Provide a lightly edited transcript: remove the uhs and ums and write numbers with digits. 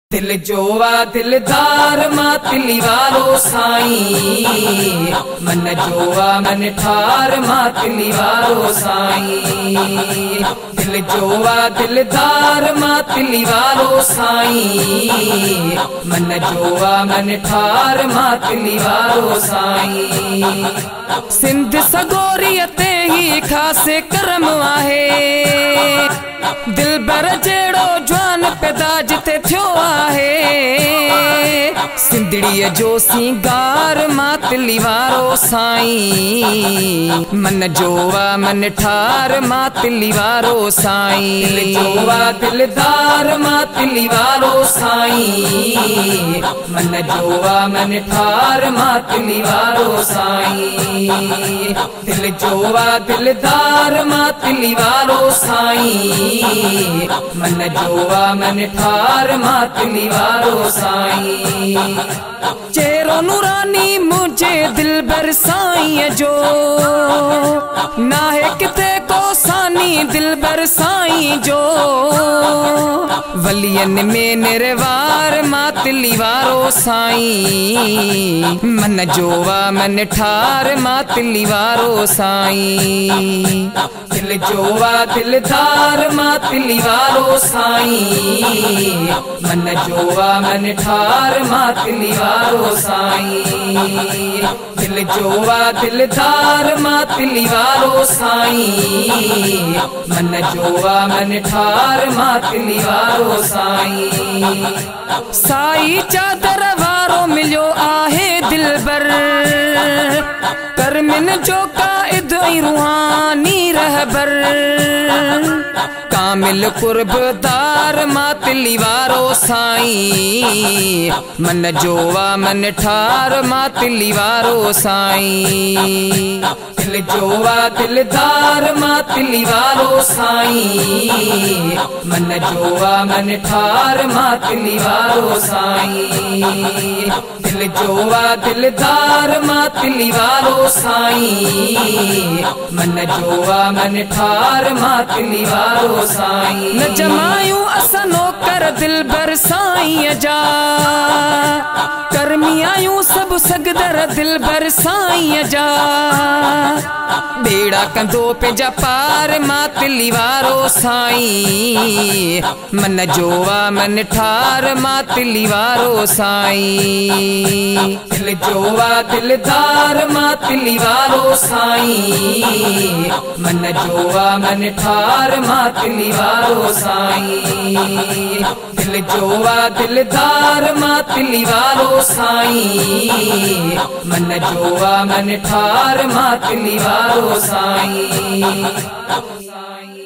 दिल जोवा दिलदार मातली वारो साईं, मन जोवा मन ठार मातली वारो साईं। दिल जोवा दिलदार मातली वारो साईं, मन जोवा मन ठार मातली वारो साईं। सिंध सगोरियते ही खासे करम आहे, दिलबर जेड़ो जवान पैदा जिते थियो आहे। सिंधड़ीअ जो सिंगार मातली वारो साईं, मन जोवा मन ठार मातली वारो साईं। दिल जोवा दिलदार मातली वारो साईं, मन जोवा मन ठार मातली वारो साईं। दिल जोवा दिलदार मातली वारो साईं, मन जोवा मन ठार मातली वारो साईं। चेहरो नूरानी मुझे दिलबर साईं जो, नाहे किथे को सानी दिलबर साईं जो। वलियन में निर्वार मातली वारो साईं, मन जोवा मन ठार मातली वारो साईं। दिल जोवा दिलदार मातली वारो साईं, मन जोवा मन ठार मातली वारो साईं। दिल जोवा दिलदार मातली वारो साईं, मन जोवा मन ठार मातली वारो साईं। साई चादर वारो मिलियो आहे दिलबर, करमिन जो काइद ऐं रूहानी रहबर। कामिल कुर्बदार मातली वारो साईं, मन जोवा मन ठार मातली वारो साईं। दिल जोवा दिलदार मातली वारो साईं, मन जोवा मन ठार मातली वारो साईं। दिल जोवा दिलदार मातली वारो साईं, मन जोवा मन ठार मातली वारो साईं। न जमायूं असां नौकर दिलबर साईं जा, कर्मी आयूं सभु सगदर दिलबर साईं जा। बेड़ा कंदो पंहिंजा पार मातली वारो साईं, मन जोवा मन ठार मातली वारो साईं। दिल जोवा दिलदार मातली वारो साईं, मन जोवा मन ठार मातली वारो साईं। दिल जोवा दिलदार मातली वारो साईं, मन जोवा मन ठार मातली वारो साईं।